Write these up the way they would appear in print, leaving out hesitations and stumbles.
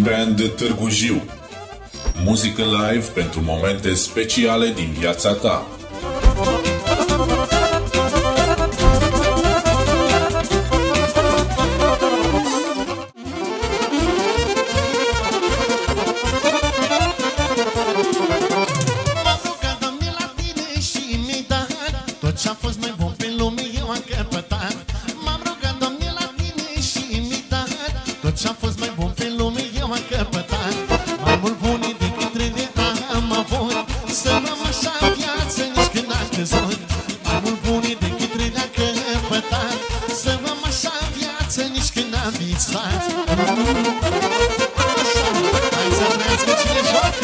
Band Târgu Jiu. Muzică live pentru momente speciale din viața ta. Ce-a fost mai bun pe lume eu am căpătat. M-am rugat, Doamne, la Tine și mi-ai dat tot ce-a fost mai bun pe lume eu am căpătat. Mai mult bune decât rele am avut, să n-am așa viață nici când am căzut. Mai mult bune decât rele am căpătat, să n-am așa viață nici când am visat. Așa, hai să trăiască cine joacă.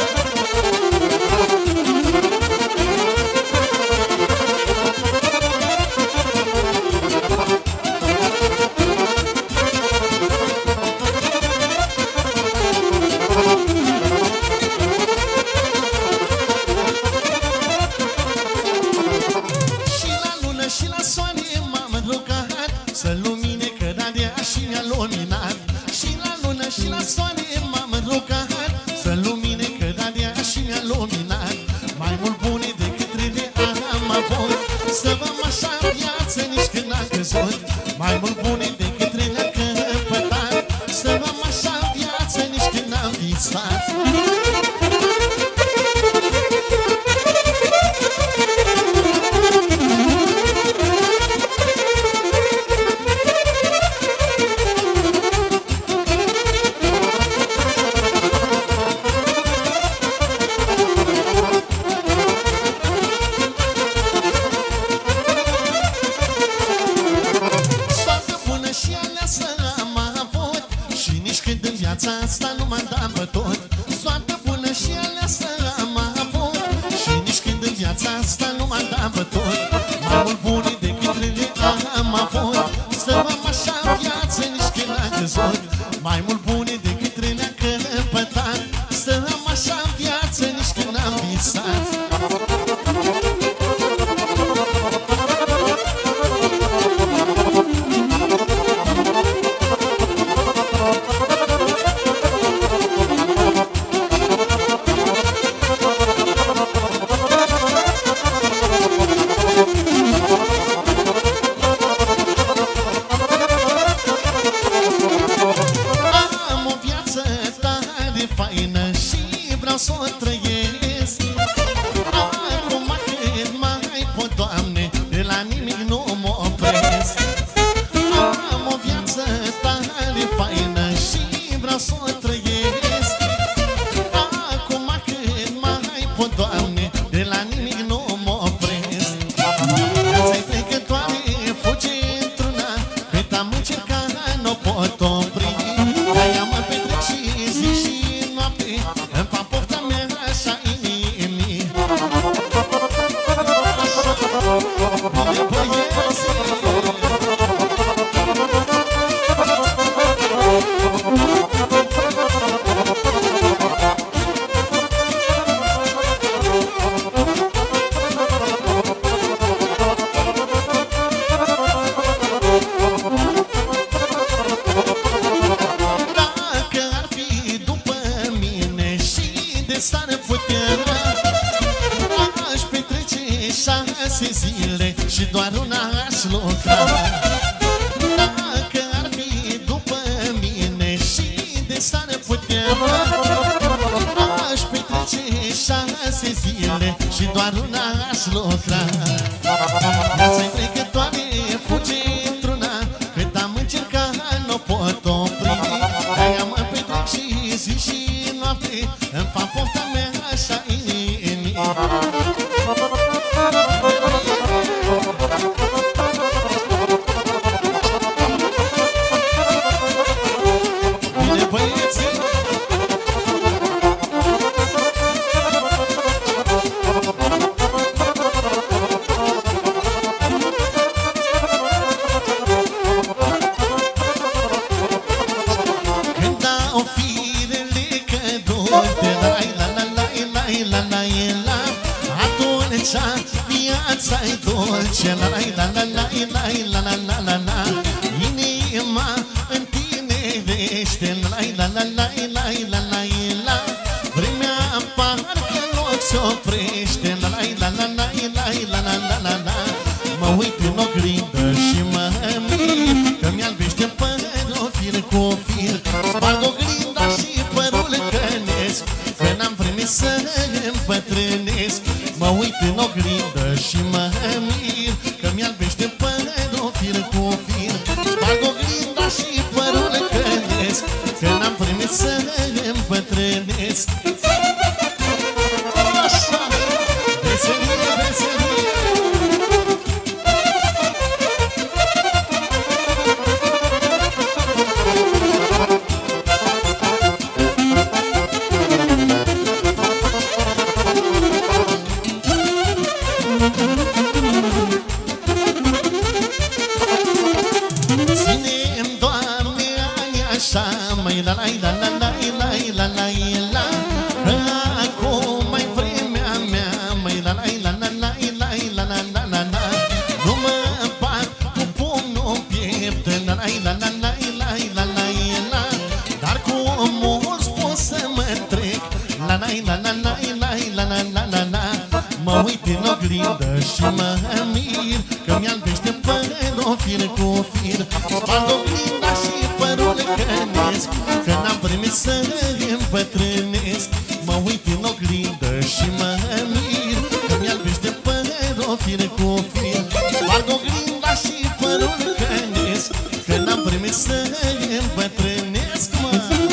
Să lumine cădarea și mi-a luminat. Și la lună și la soare m-am rugat, să lumine cădarea și mi-a luminat. Mai mult bune decât rele am avut, să v-am așa viață nici când am căzut. Mai mult bune decât rele am căpătat, să v-am așa viață nici când am visat. Asta nu m-am dat bătut. Soartă bună și aleasă am avut, și nici când în viața asta nu m-am dat bătut. Mai mult bune decât rele am avut, să v-am așa viață nici când am căzut. Mai mult bune decât rele am căpătat, să am așa viață nici când am visat. Să o trăiesc acum cât mai pot, Doamne, de la nimic nu mă opresc. Am o viață tare faină și vreau să o trăiesc acum cât mai pot, Doamne, de la nimic nu mă opresc. Viața-i trecătoare, fuge într-una, cât am încercat n-o pot opri. De-aia mă petrec și zi și noapte, îmi fac pofta mea așa inimii. Bine băieți, zile și doar una aș lucra. Dacă ar fi după mine și de stare puteam, aș petrece 6 zile și doar una aș lucra. Viața-i trecătoare, fuge într-una, cât am încercat n-o pot opri. De-aia mă petrec și zi și noapte, îmi fac pofta mea așa inimii. Bine băieții, când dau firele cădute, la atunci viața-i dulce, la inima întinerește, la la la la la la la la. Acum mai vremea mea, măi la la la la la la la la la la la. Nu mă bat cu pumnul în piept, la la la la la la la la la. Dar cu mulți pot să mă trec, la la la la la la la la la la la. Mă uit în oglindă și mă mir că mi-albește părul fir cu fir. Spart oglinda și părul cănesc, că n-am primit să îmbătrânesc. Mă uit în oglindă și mă mir că mi-albește părul fir cu fir. Spart oglinda și părul cănesc, că n-am primit să îmbătrânesc, mă.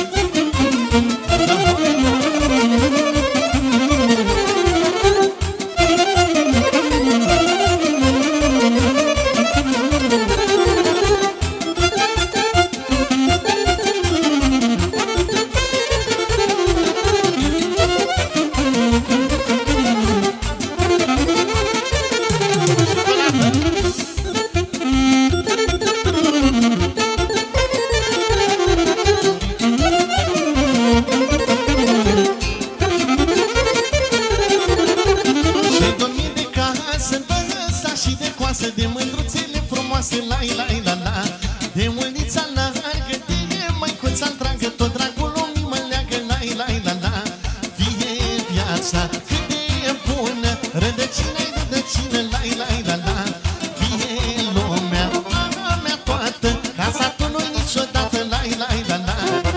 De mândruțele frumoase, la la la la. De mânița largă, de măicuța întreagă, tot dragul lumii mă leagă, la la la la. Fie viața cât de bună, rădăcina-i rădăcină, la la la la. Fie lumea a mea toată, casa tu nu-i niciodată, la la la la.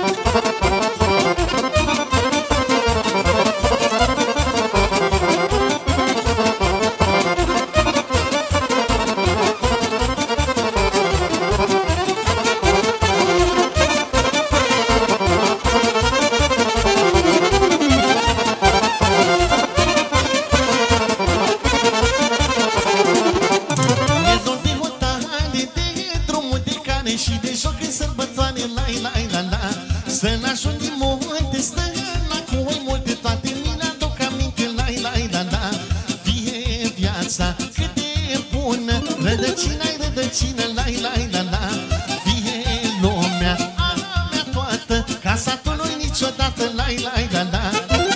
Și de joc în sărbătoare, la la la la. Să n-ajung din munte, stăna cu oi multe, toate mi le aduc aminte, la la la la. Fie viața cât de bună, rădăcina-i rădăcină, la la la la. Fie lumea a mea toată, casa tu nu-i niciodată, la la la la.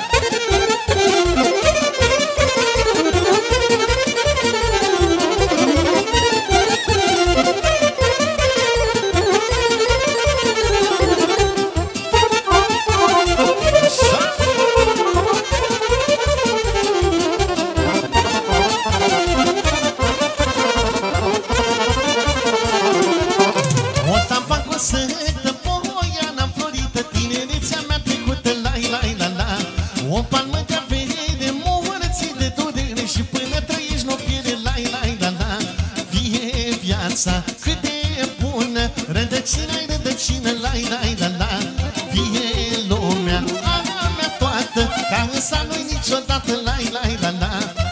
O palmă de avere, morții de durere, și până trăiești nu pierde, la la la la. Fie viața cât de bună, rădăcina-i rădăcină, la la la la. Fie lumea a mea toată, ca însă nu-i niciodată, la la la la.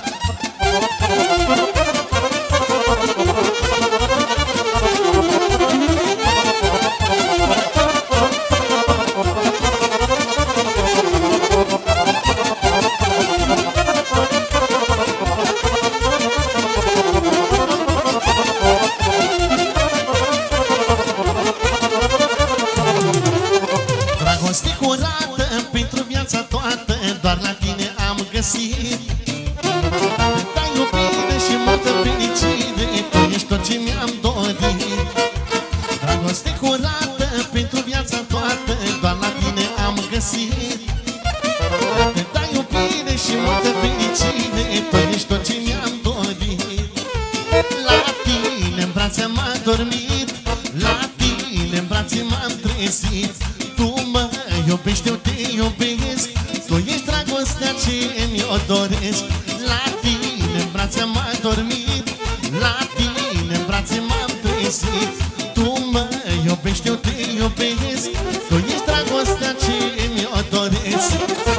Dragoste curată pentru viața toată, doar la tine am găsit. Dai iubire și multă fericire, tu ești tot ce mi-am dorit. Dragoste curată pentru viața toată, doar la tine am găsit. Dai iubire și multă fericire, tu ești tot ce mi-am dorit. La tine în brațe m-am dormit, la tine în brațe m-am trezit. Tu mă iubești, eu te iubesc, tu ești dragostea ce mi-o doresc. La tine în brațe m-am dormit, la tine în brațe m-am trezit. Tu mă iubești, eu te iubesc, tu ești dragostea ce mi-o doresc.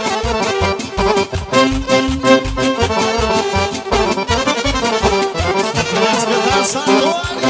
Să trăiască dansatorii!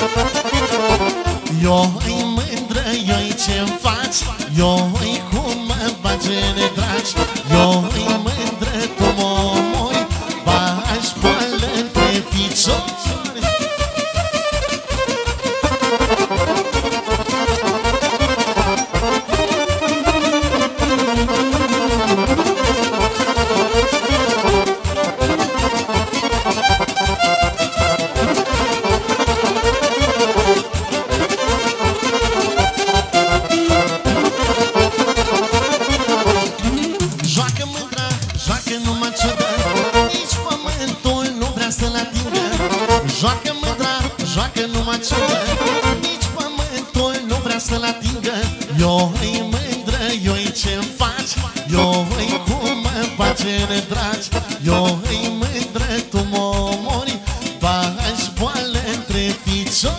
Eu-i mândră, eu-i ce-mi faci, eu-i cum bagere dragi. Eu îi mândră, tu mă omori, bași boală între piciori. Joacă mândra, joacă numai ciudă, nici pământul nu vrea să-l atingă. Eu îi mândră, eu îi ce-mi faci, eu îi cum mă bagere dragi. Eu îi mândră, tu mă omori, bași boală între piciori.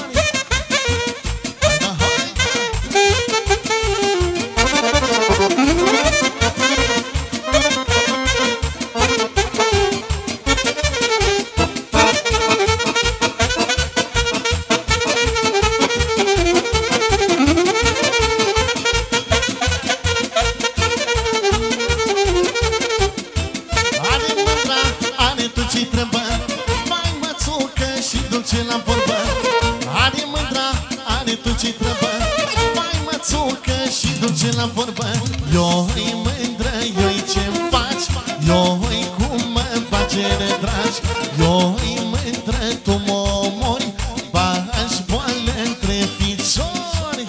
La vorbă, eu îi mândră, eu îi ce-mi faci, eu îi cum mă bagere dragi. Eu îi mândră, tu mă omori, bași boală între piciori.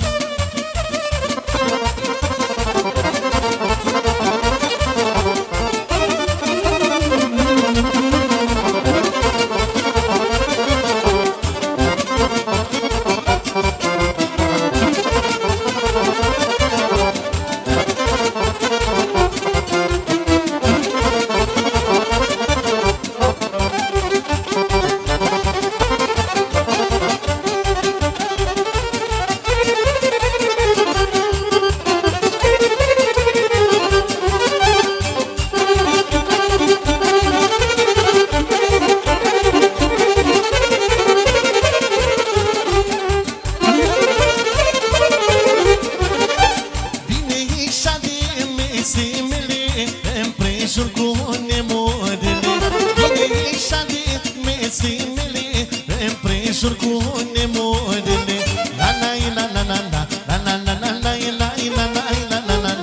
Împrejur cu nemorile, vine ișa de mesimile, împrejur cu nemorile. La la la la la la la la la la la la la la la la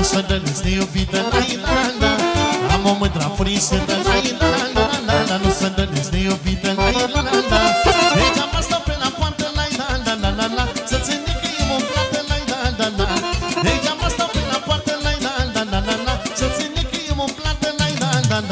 să dăliți de iubită, la-i-la-la. Am o mândra furișită, la-i-la-la-la-la. Nu să dăliți de iubită, la-i-la-la-la. Degeaba stau pe la poartă, la-i-la-la-la-la. Să ține că e umplată, la-i-la-la-la. Degeaba stau pe la poartă, la-i-la-la-la-la. Să ține că e umplată, la-i-la-la-la.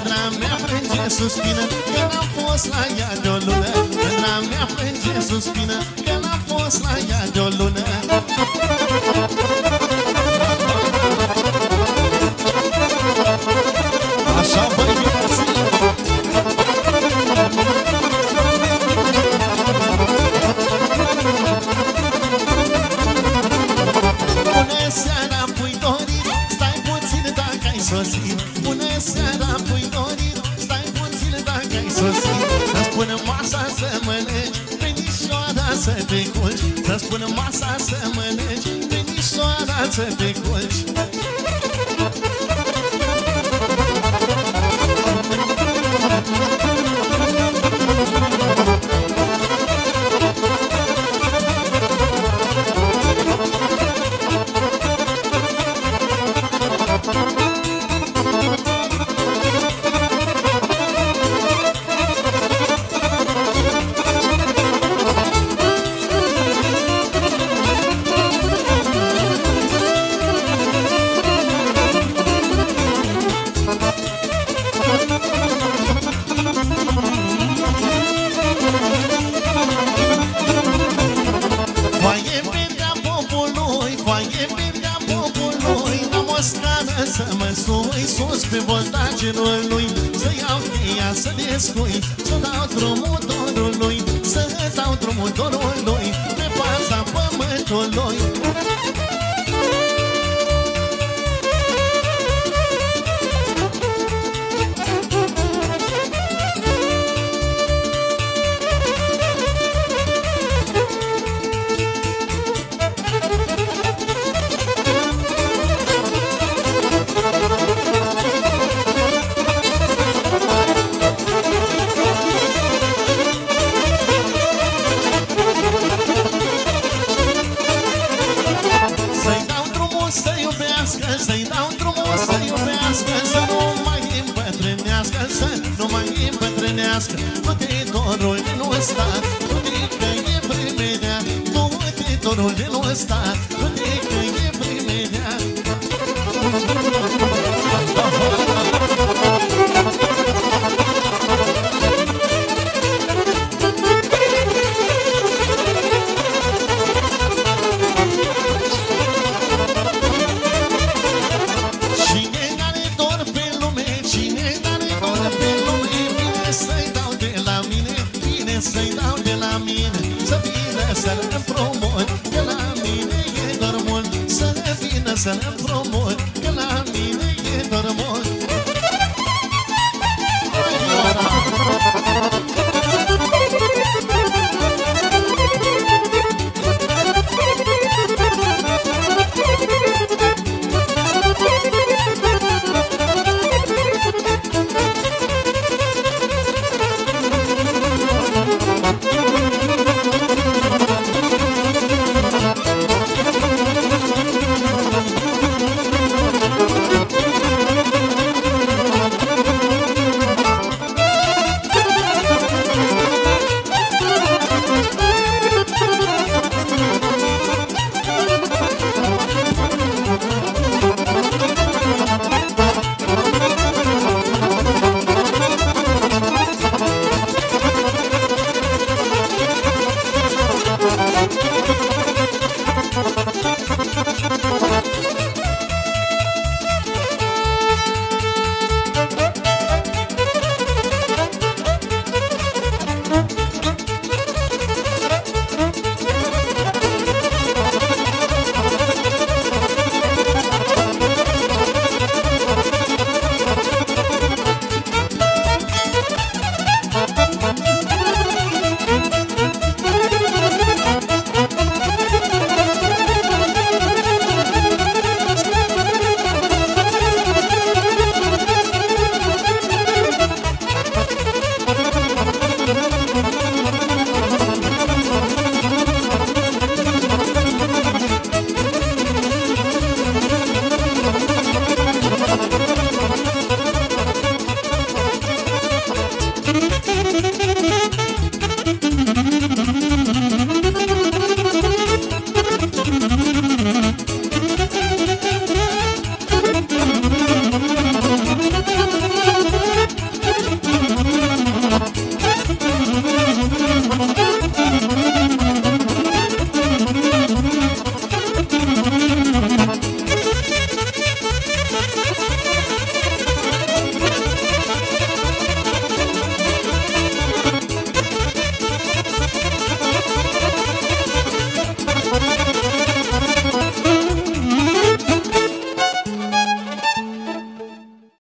Mândra mea plânge, suspină, că n-am fost la ea de-o lună. Mândra mea plânge, suspină, că n-am fost la ea de-o lună. Așa, băi, bună seara, pui dorit, stai puțin dacă ai sosit. Bună seara, pui dorit, stai puțin dacă ai sosit. Să-ți pună masa să mănânci, venișoara să te culci. Să-ți pună masa să mănânci, venișoara să te culci. Să mă sui sus pe voltagenul lui, să iau cheia, să descui, să dau drumul dorului, să dau drumul dorului pe fața pământului. Să-i dau drumul să iubească, să nu mai îmbătrânească, să nu mai îmbătrânească. Du-te, dorul din ăsta, du-te că e vremea, du-te, dorul din ăsta.